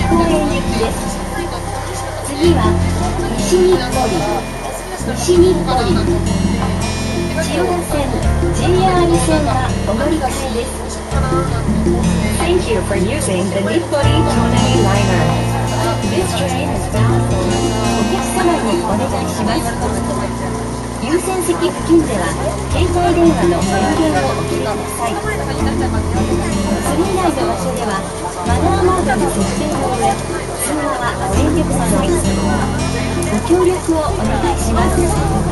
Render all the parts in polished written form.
公園行きです。次は西日暮里、西日暮里、千代田線、JR 線がお乗り換えです。Thank you for using the Nippori Tonai Liner. This train is bound for お客様にお願いします。優先席付近では携帯電話の電源をお切りください。それ以外の場所ではマナーモードの設定の上、通話はご遠慮ください。ご協力をお願いします。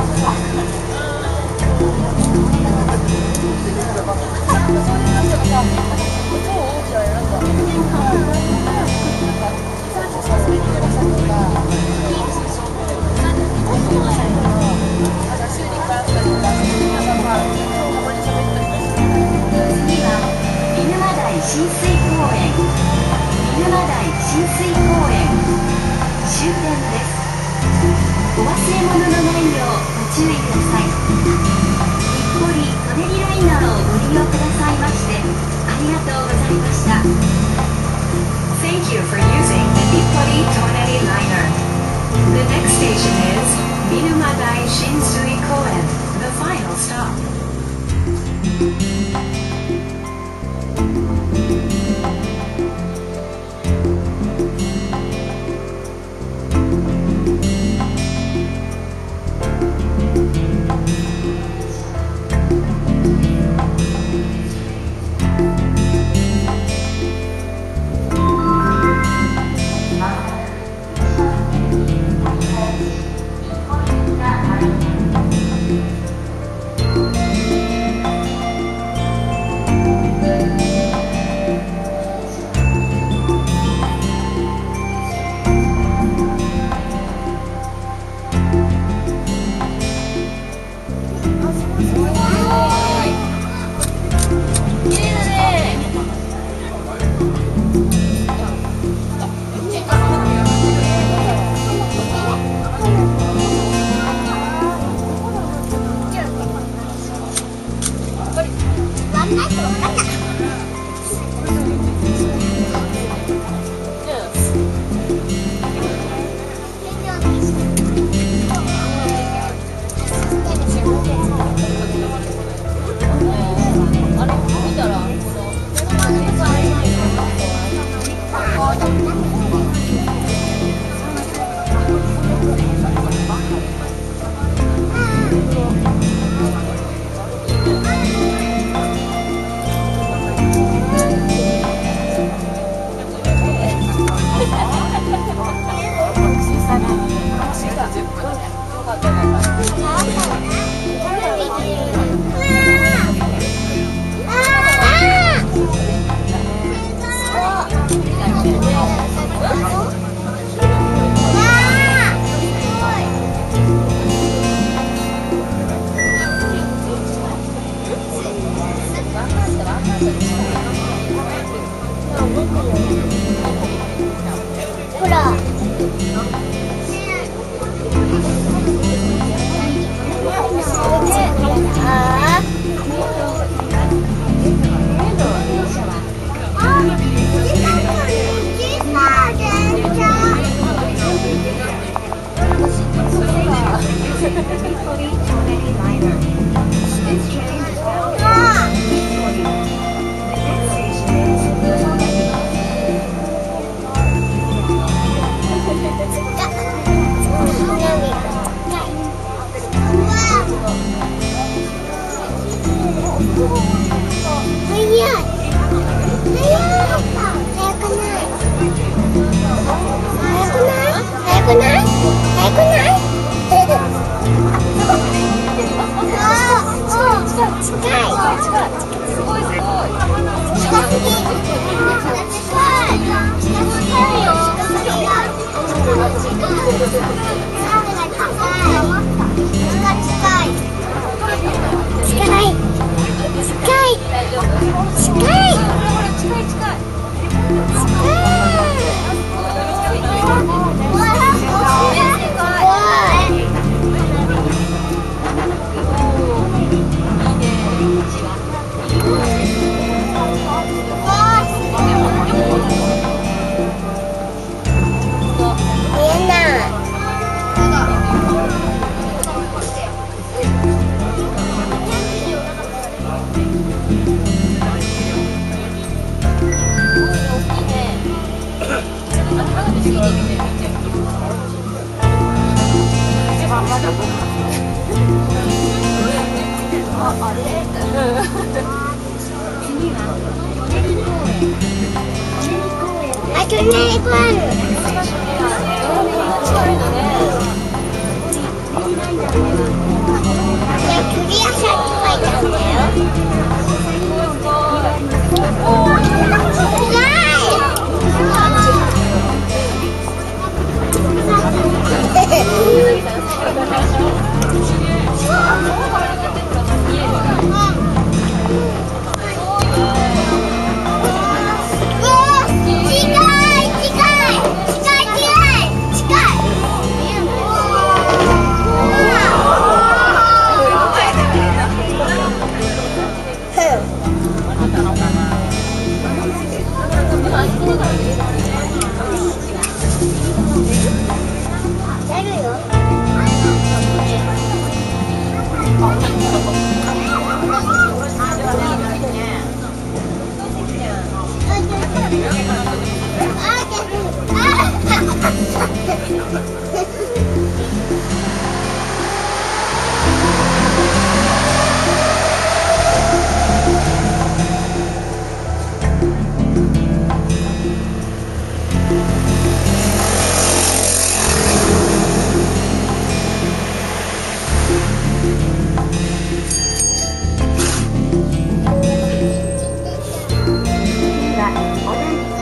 親水公園、見沼台親水公園終点です。お忘れ物のないようご注意ください。日暮里・舎人ライナーをご利用くださいましてありがとうございました。 Thank you for using the Nippori Tonai Liner. The next station is Minuma-dai Shinsui Koen, the final stop. あ、トンネルがある。クリア車って書いてあるんだよ。 お